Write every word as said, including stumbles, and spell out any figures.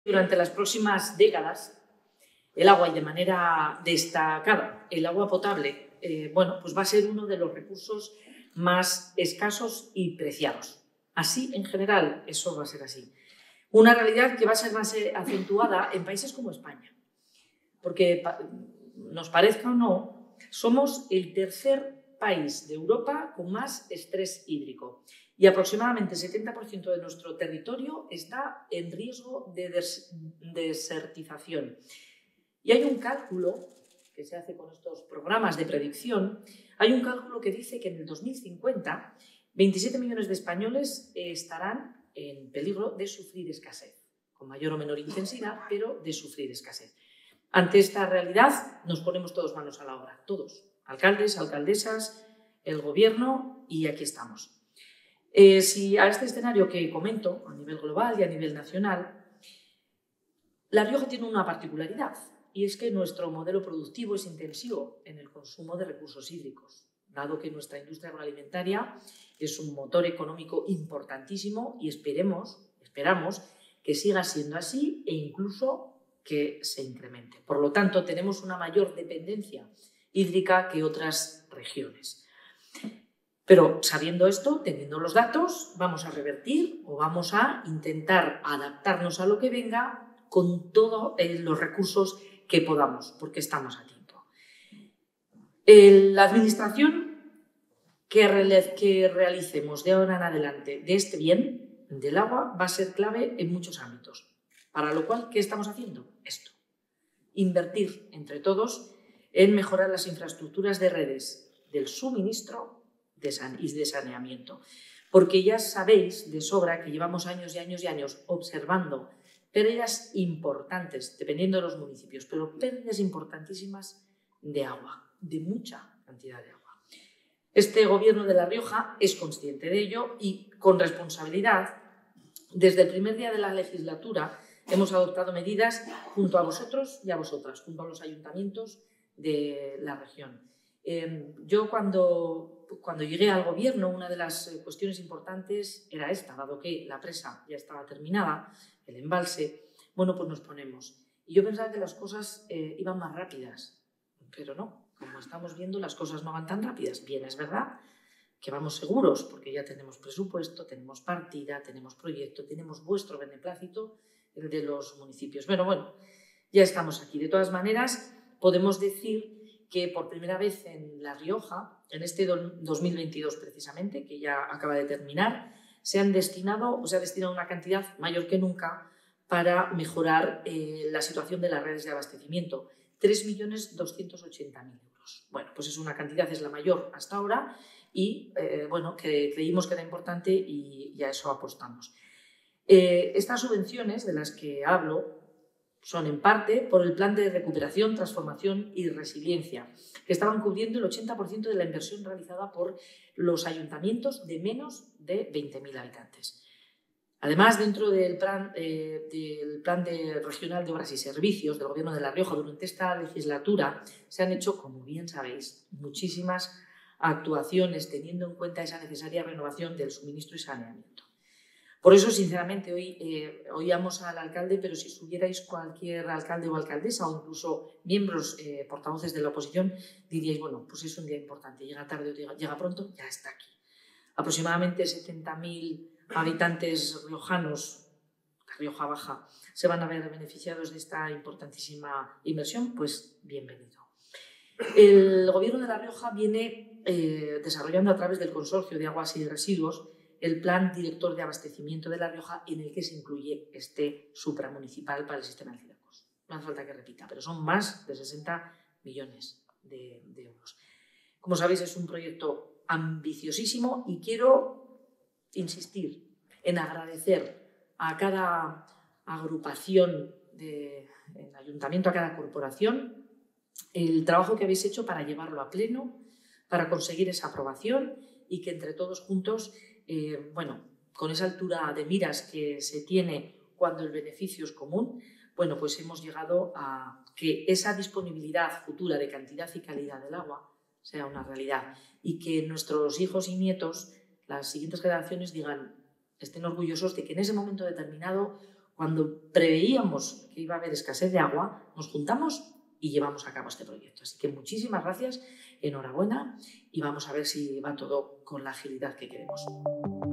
Durante las próximas décadas, el agua, y de manera destacada el agua potable, eh, bueno, pues va a ser uno de los recursos más escasos y preciados. Así, en general, eso va a ser así. Una realidad que va a ser más acentuada en países como España, porque, nos parezca o no, somos el tercer país de Europa con más estrés hídrico y aproximadamente el setenta por ciento de nuestro territorio está en riesgo de des desertización. Y hay un cálculo que se hace con estos programas de predicción, hay un cálculo que dice que en el dos mil cincuenta veintisiete millones de españoles estarán en peligro de sufrir escasez, con mayor o menor intensidad, pero de sufrir escasez. Ante esta realidad nos ponemos todos manos a la obra, todos, alcaldes, alcaldesas, el gobierno, y aquí estamos. Eh, si a este escenario que comento, a nivel global y a nivel nacional, La Rioja tiene una particularidad, y es que nuestro modelo productivo es intensivo en el consumo de recursos hídricos, dado que nuestra industria agroalimentaria es un motor económico importantísimo y esperemos, esperamos que siga siendo así e incluso que se incremente. Por lo tanto, tenemos una mayor dependencia hídrica que otras regiones. Pero sabiendo esto, teniendo los datos, vamos a revertir o vamos a intentar adaptarnos a lo que venga con todos eh, los recursos que podamos, porque estamos a tiempo. Eh, la administración que, re que realicemos de ahora en adelante de este bien, del agua, va a ser clave en muchos ámbitos. Para lo cual, ¿qué estamos haciendo? Esto. Invertir entre todos en mejorar las infraestructuras de redes del suministro y de saneamiento. Porque ya sabéis de sobra que llevamos años y años y años observando pérdidas importantes, dependiendo de los municipios, pero pérdidas importantísimas de agua, de mucha cantidad de agua. Este gobierno de La Rioja es consciente de ello y, con responsabilidad, desde el primer día de la legislatura hemos adoptado medidas junto a vosotros y a vosotras, junto a los ayuntamientos de la región. Eh, yo cuando, cuando llegué al gobierno, una de las cuestiones importantes era esta, dado que la presa ya estaba terminada, el embalse, bueno, pues nos ponemos. Y yo pensaba que las cosas eh, iban más rápidas, pero no, como estamos viendo, las cosas no van tan rápidas. Bien, es verdad que vamos seguros, porque ya tenemos presupuesto, tenemos partida, tenemos proyecto, tenemos vuestro beneplácito, el de los municipios. Bueno, bueno, ya estamos aquí. De todas maneras, podemos decir que por primera vez en La Rioja, en este dos mil veintidós precisamente, que ya acaba de terminar, se han destinado, o se ha destinado una cantidad mayor que nunca para mejorar eh, la situación de las redes de abastecimiento, tres millones doscientos ochenta mil euros. Bueno, pues es una cantidad, es la mayor hasta ahora, y eh, bueno, que creímos que era importante y, y a eso apostamos. Eh, estas subvenciones de las que hablo son en parte por el Plan de Recuperación, Transformación y Resiliencia, que estaban cubriendo el ochenta por ciento de la inversión realizada por los ayuntamientos de menos de veinte mil habitantes. Además, dentro del plan, eh, del plan de Regional de Obras y Servicios del Gobierno de La Rioja, durante esta legislatura se han hecho, como bien sabéis, muchísimas actuaciones teniendo en cuenta esa necesaria renovación del suministro y saneamiento. Por eso, sinceramente, hoy eh, oíamos al alcalde, pero si subierais cualquier alcalde o alcaldesa o incluso miembros, eh, portavoces de la oposición, diríais, bueno, pues es un día importante, llega tarde o llega, llega pronto, ya está aquí. Aproximadamente setenta mil habitantes riojanos, la Rioja Baja, se van a ver beneficiados de esta importantísima inversión, pues bienvenido. El Gobierno de La Rioja viene eh, desarrollando a través del Consorcio de Aguas y Residuos el Plan Director de Abastecimiento de La Rioja, en el que se incluye este supramunicipal para el sistema de Cidacos. No hace falta que repita, pero son más de sesenta millones de, de euros. Como sabéis, es un proyecto ambiciosísimo y quiero insistir en agradecer a cada agrupación del ayuntamiento, a cada corporación, el trabajo que habéis hecho para llevarlo a pleno, para conseguir esa aprobación y que entre todos juntos, eh, bueno, con esa altura de miras que se tiene cuando el beneficio es común, bueno, pues hemos llegado a que esa disponibilidad futura de cantidad y calidad del agua sea una realidad y que nuestros hijos y nietos, las siguientes generaciones, digan, estén orgullosos de que en ese momento determinado, cuando preveíamos que iba a haber escasez de agua, nos juntamos y llevamos a cabo este proyecto. Así que muchísimas gracias, enhorabuena y vamos a ver si va todo con la agilidad que queremos.